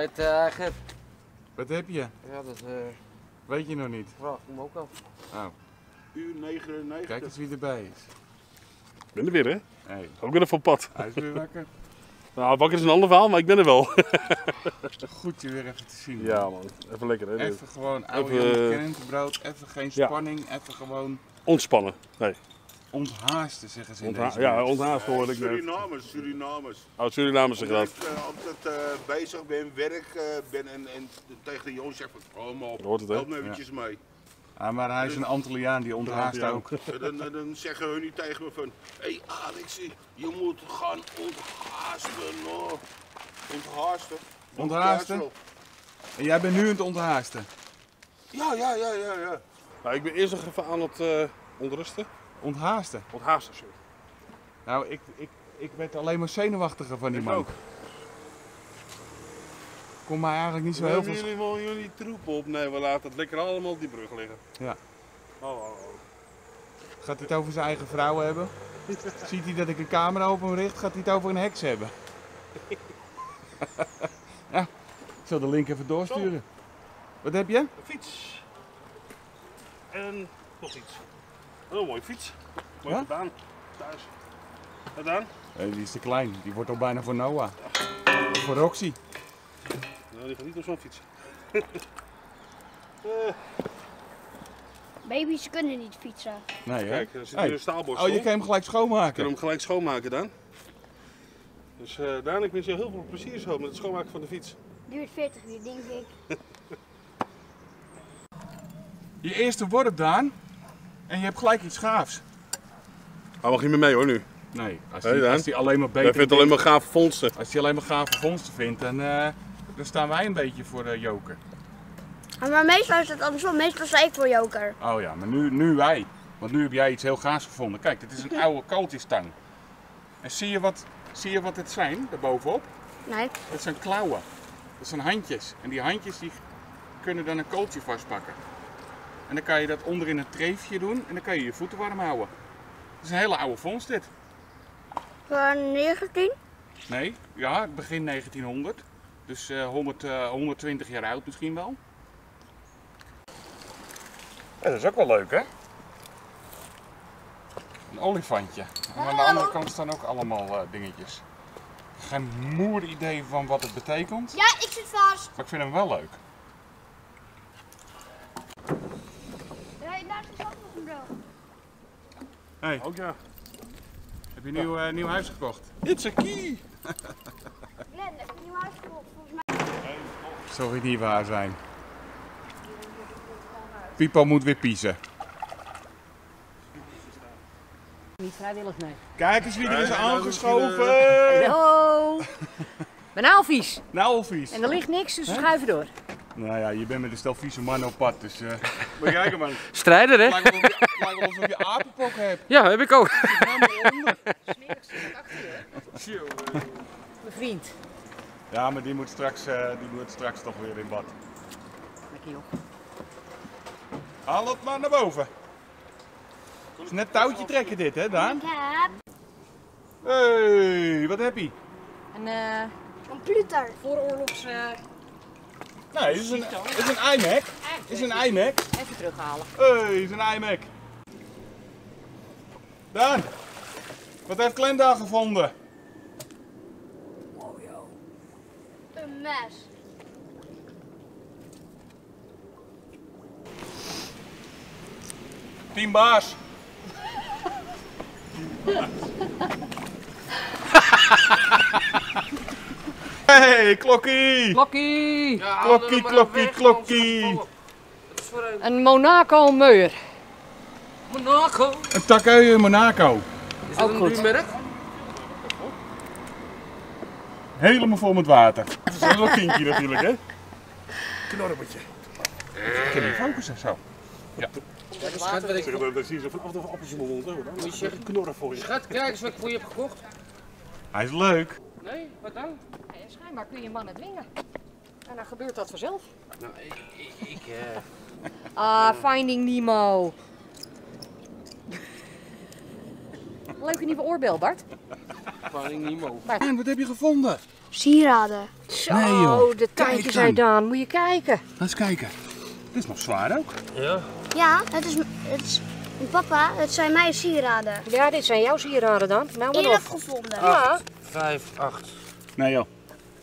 hij het eigenlijk heeft. Wat heb je? Ja, dat Weet je nog niet? vraag ik hem ook af. Oh. Uur 99. Kijk eens wie erbij is. Ik ben er weer, hè? Hey. Ook weer even op pad. Hij is weer wakker. Nou, wakker is een ander verhaal, maar ik ben er wel. Goed je weer even te zien. Ja, man. Even lekker, hè? Even gewoon oude Even, Jan Krentenbrood, even geen ja. spanning, even gewoon Ontspannen. Nee. onthaasten zeggen ze in deze Ja, buurt. onthaast hoorde ik net. Surinamers. Oh, Surinamers zeggen dat. Omdat ik altijd bezig ben, werk ben en tegen de jongens zeg van, oh man, Je hoort het, hè? help me eventjes mee. Ah, maar hij is een Antilliaan, die onthaast Ja. ook. Dan zeggen hun niet tegen me van, hé Alexie, je moet gaan onthaasten, hoor. Onthaasten? Onthaasten? En jij bent nu aan het onthaasten. Ja. Nou, ik ben eerst nog even aan het ontrusten. Onthaasten? Onthaasten, sorry. Nou, ik werd alleen maar zenuwachtiger van die Ik man. ook. Kom mij eigenlijk niet zo We heel hebben veel... jullie wel jullie troep op? Nee, we laten het lekker allemaal op die brug liggen. Ja. Oh. Gaat hij het over zijn eigen vrouw hebben? Ziet hij dat ik een camera op hem richt, gaat hij het over een heks hebben? Ja, ik zal de link even doorsturen. Wat heb je? Een fiets. En nog iets. Een heel mooie fiets. Mooi Ja? gedaan. Thuis. Gedaan? Die is te klein, die wordt al bijna voor Noah. Of voor Roxy. Nou, die gaat niet op zo'n fiets. Baby's kunnen niet fietsen. Nee, hè? Kijk, er zit Hey. hier een staalborstel. Oh, je kan hem gelijk We kunnen schoonmaken. hem gelijk schoonmaken, Daan. Dus Daan, ik wens je heel veel plezier zo met het schoonmaken van de fiets. Duurt 40 uur, denk ik. Je eerste worp, Daan. En je hebt gelijk iets gaafs. Hij mag niet meer mee hoor nu. Nee, als Hey, hij Daan. alleen maar Hij beter vindt alleen maar gave vondsten. Als hij alleen maar gave vondsten vindt, dan staan wij een beetje voor de joker. Maar meestal is het andersom. Meestal sta ik voor joker. Oh ja, maar nu wij. Want nu heb jij iets heel gaafs gevonden. Kijk, dit is een oude kooltjestang. En zie je wat het zijn, daarbovenop? Nee. Dat zijn klauwen. Dat zijn handjes. En die handjes die kunnen dan een kooltje vastpakken. En dan kan je dat onder in een treefje doen en dan kan je je voeten warm houden. Het is een hele oude vondst dit. Van 19? Nee, ja, begin 1900. Dus 120 jaar oud misschien wel. Ja, dat is ook wel leuk, hè? Een olifantje. En aan de andere kant staan ook allemaal dingetjes. Geen moer idee van wat het betekent, Ja, ik zit vast. maar ik vind hem wel leuk. Ja, daar is ook nog een bro. Hey, Ook ja. heb je een nieuw huis gekocht? It's a key! Glenn, heb je een nieuw huis gekocht? Volgens mij. Zou het niet waar zijn. Pipo moet weer piezen. Niet vrijwillig, nee. Kijk eens wie er is Nee, aangeschoven! Hallo! Ben Alvies. Nou, vies. En er ligt niks, dus we schuiven door. Nou ja, je bent met een stel vieze mannen op pad, dus Maar kijk man. Strijder, hè? lijkt wel alsof je apenpok hebt. Ja, heb ik ook. Smerig zit achter je. Mijn vriend. Ja, maar die moet straks toch weer in bad. Lekker joh. Haal het maar naar boven. Het is net touwtje trekken dit, hè Daan? Ik heb Hey, wat heb je? Een computer. vooroorlogs Nee, dit is een iMac. Dit is een iMac. even terughalen. Hey, dit is een iMac. Daan, wat heeft Glenn daar gevonden? Een mes. Team Baas. Hey, klokkie! Klokkie! Klokkie, klokkie, klokkie! Een Monaco meur. Monaco. Een Takeu in Monaco. Is dat Ook een goed. duur merk? Helemaal vol met water. Dat is een heel kindje natuurlijk, hè? Knorretje. Kun je focussen zo? Schat, wat ik Dan zie je zo van af en toe appels in mijn mond. Dan moet je zeggen knorren voor je. Schat, kijk eens wat ik voor je heb gekocht. Hij is leuk. Nee, wat dan? Ja, schijnbaar kun je mannen dwingen. En dan gebeurt dat vanzelf. Nou, ik Ah, Finding Nemo. Leuke nieuwe oorbel, Bart. Finding Nemo. En wat heb je gevonden? sieraden. Zo, Nee, joh. de Kijk tandjes dan. zijn dan. Moet je kijken. Laat eens kijken. Dit is nog zwaar ook. Ja. Ja, het is papa, het zijn mijn sieraden. Ja, dit zijn jouw sieraden dan. Nou maar Eerlijk op. gevonden. Ja. 5, 8. Nee joh.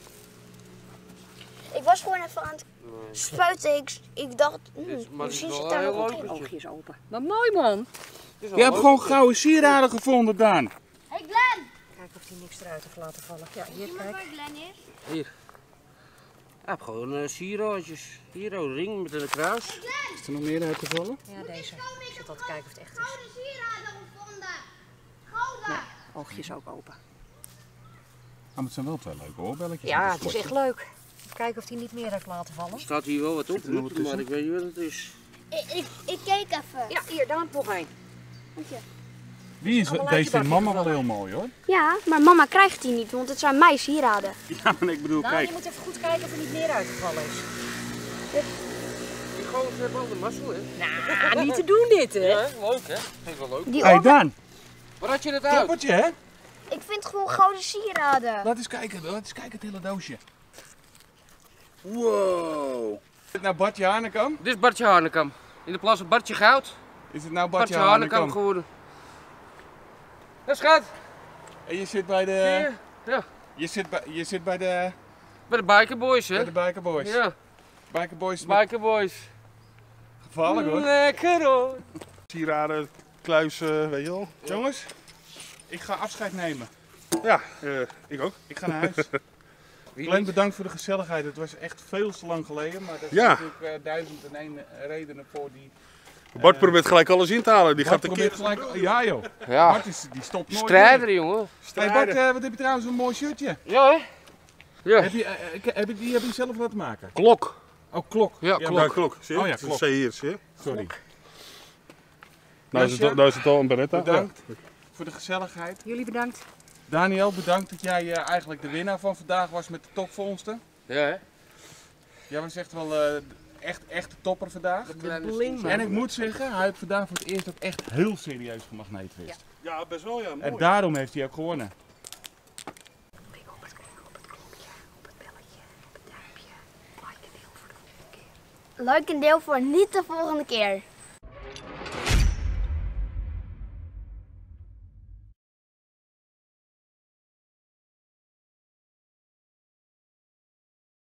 Ik was gewoon even aan het spuiten. Ik dacht, Maar misschien het is zit wel daar heel nog wat leuk. in. Oogjes open. Maar mooi man. Je hebt gewoon gouden sieraden gevonden, Daan. Hey Glenn! Kijk of hij niks eruit heeft laten vallen. Ja, hier Zie maar kijk. waar Glenn is. Hier. Ik heb gewoon sieraadjes. Hier een ring met een kruis. Is er nog meer uit te vallen? Ja, deze. Ik zit al te kijken of het echt is. Gouden sieraden gevonden. Gouden. Oogjes ook open. Ah, maar het zijn wel 2 leuke oorbelletjes. Ja, met het een is echt slotje. leuk. Kijken of hij niet meer heeft laten vallen. Er staat hier wel wat op, er nog wat tussen? maar ik weet niet wat het is. Ik keek even. Ja, hier, daar nog een. Die is, Allemaal deze uit je vindt bakje mama wel gevallen. heel mooi hoor. Ja, maar mama krijgt die niet, want het zijn mijn sieraden. Ja, maar ik bedoel, Nou, kijk. je moet even goed kijken of er niet meer uitgevallen is. Die gozer hebben al de mazzel, hè? Nou, niet te doen dit, hè? Ja, leuk hè? Vind ik wel leuk. Die Hey oorbel- Daan, Waar had je het uit? toppertje hè? Ik vind gewoon gouden sieraden. Laat eens kijken het hele doosje. Wow. Is het nou Bartje Hanekam? Dit is Bartje Hanekam. In de plaats van Bartje Goud. Is het nou Bartje Bartje Hanekam Hanekam? geworden. Dat schat. En je zit bij de... Ja, Je zit bij de... bij de Biker Boys, hè? Bij de Biker Boys. Ja, Biker Boys met Biker Boys. gevallen hoor. Lekker hoor. Sieraden, kluisen, weet je wel. Jongens, ik ga afscheid nemen. Ja, ik ook. Ik ga naar huis. Glenn, bedankt voor de gezelligheid. Het was echt veel te lang geleden, maar er zijn Ja. natuurlijk 1001 redenen voor die... Bart probeert gelijk alles in te halen. Die gaat Bart een keer probeert gelijk... Ja joh, Ja, Bart die stopt nooit strijder meer. jongen. Hey Bart, wat heb je trouwens een mooi shirtje? Ja hè? Ja. Die heb je zelf laten maken? Klok. Oh, klok. Ja, maar- Ja, klok. Zie je? Oh ja, Dat klok. zie je hier, zie je? Sorry. Nou is het al een beretta. Bedankt voor de gezelligheid. Jullie bedankt. Daniel, bedankt dat jij eigenlijk de winnaar van vandaag was met de topvondsten. Ja hè? Jij was echt wel echt de topper vandaag. Bling, man. En ik moet zeggen, hij heeft vandaag voor het eerst ook echt heel serieus gemagneetvist. Ja, best wel ja. En daarom heeft hij ook gewonnen. Klik op het klokje, op het belletje, op het duimpje. Like en deel voor de volgende keer. Leuk en deel voor niet de volgende keer.